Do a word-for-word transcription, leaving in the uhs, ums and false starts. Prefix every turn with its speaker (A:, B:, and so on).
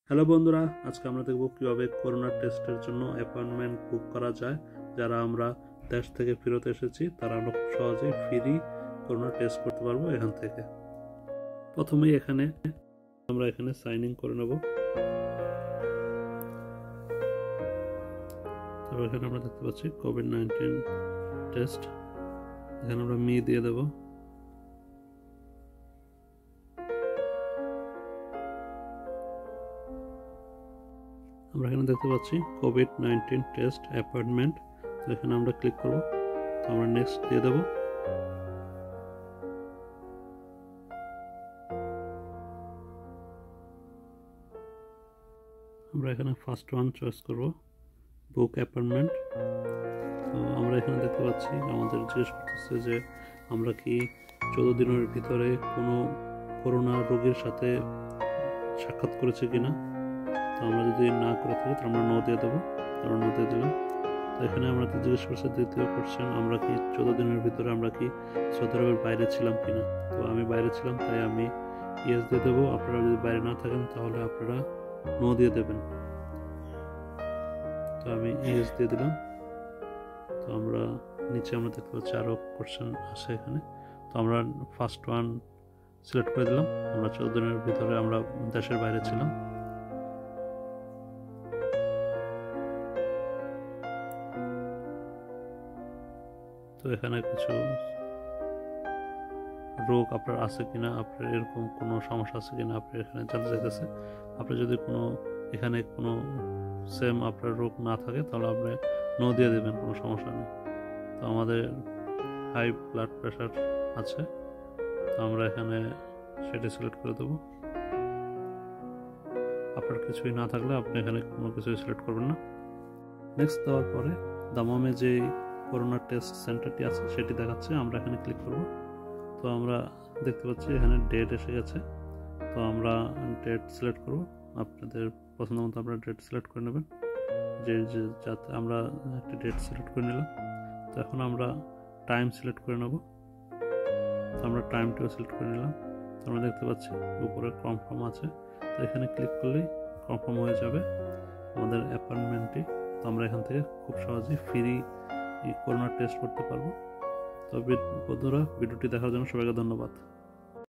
A: Hello বন্ধুরা, আজকে আমরা দেখব কিভাবে করোনা টেস্টের জন্য অ্যাপয়েন্টমেন্ট বুক করা যায়। যারা আমরা দেশ থেকে ফেরত এসেছি তারা আমরা খুব সহজেই ফ্রি করোনা টেস্ট করতে পারবো এখান থেকে। প্রথমেই এখানে আমরা এখানে সাইন ইন করে নেব। তারপর এখানে আমরা দেখতে পাচ্ছি কোভিড নাইন্টিন টেস্ট, এখানে আমরা মি দিয়ে দেব। আমরা এখানে দেখতে পাচ্ছি কোভিড নাইন্টিন টেস্ট অ্যাপয়েন্টমেন্ট, তো এখানে আমরা ক্লিক করব। তো আমরা নেক্সট দিয়ে দেব। আমরা এখানে ফার্স্ট ওয়ান চয়েস করব, বুক অ্যাপয়েন্টমেন্ট। তো আমরা এখানে দেখতে পাচ্ছি আমাদের জিজ্ঞেস করতেছে যে আমরা কি চোদ্দ দিনের ভিতরে কোনো করোনা রোগীর সাথে সাক্ষাৎ করেছি কিনা। তো আমরা যদি না করে থাকি তো আমরা নো দিয়ে দেবো। আমরা নো দিয়ে দিলাম। তো এখানে আমরা জিজ্ঞেস করছি দ্বিতীয় কোশ্চেন, আমরা কি চোদ্দ দিনের ভিতরে আমরা কি সৌদি আরবের বাইরে ছিলাম কিনা। তো আমি বাইরে ছিলাম তাই আমি ইয়েস দিয়ে দেবো। আপনারা যদি বাইরে না থাকেন তাহলে আপনারা নো দিয়ে দেবেন। তো আমি ইয়েস দিয়ে দিলাম। তো আমরা নিচে আমরা দেখতে পাচ্ছি আরও কোশ্চেন আছে এখানে। তো আমরা ফার্স্ট ওয়ান সিলেক্ট করে দিলাম। আমরা চোদ্দ দিনের ভিতরে আমরা দেশের বাইরে ছিলাম। তো এখানে কিছু রোগ আপনার আছে কিনা, আপনার এরকম কোনো সমস্যা আছে কিনা আপনার এখানে জানতে চাইতেছে। আপনার যদি কোনো এখানে কোনো সেম আপনার রোগ না থাকে তাহলে আপনি নো দিয়ে দেবেন, কোনো সমস্যা নেই। তো আমাদের হাই ব্লাড প্রেশার আছে, তো আমরা এখানে সেটা সিলেক্ট করে দেবো। আপনার কিছুই না থাকলে আপনি এখানে কোনো কিছুই সিলেক্ট করবেন না। নেক্সট দেওয়ার পরে দামামে যে করোনা টেস্ট সেন্টারটি আছে সেটি দেখাচ্ছে, আমরা এখানে ক্লিক করব। তো আমরা দেখতে পাচ্ছি এখানে ডেট এসে গেছে। তো আমরা ডেট সিলেক্ট করব। আপনাদের পছন্দ মতো আপনারা ডেট সিলেক্ট করে নেবেন, যে যাতে আমরা একটি ডেট সিলেক্ট করে নিলাম। তো এখন আমরা টাইম সিলেক্ট করে নেব। তো আমরা টাইমটিও সিলেক্ট করে নিলাম। তো আমরা দেখতে পাচ্ছি উপরে কনফার্ম আছে। তো এখানে ক্লিক করলেই কনফার্ম হয়ে যাবে আমাদের অ্যাপয়েন্টমেন্টটি। তো আমরা এখান থেকে খুব সহজেই ফ্রি এই করোনা টেস্ট করতে পারবো। তো বন্ধুরা, ভিডিওটি দেখার জন্য সবাইকে ধন্যবাদ।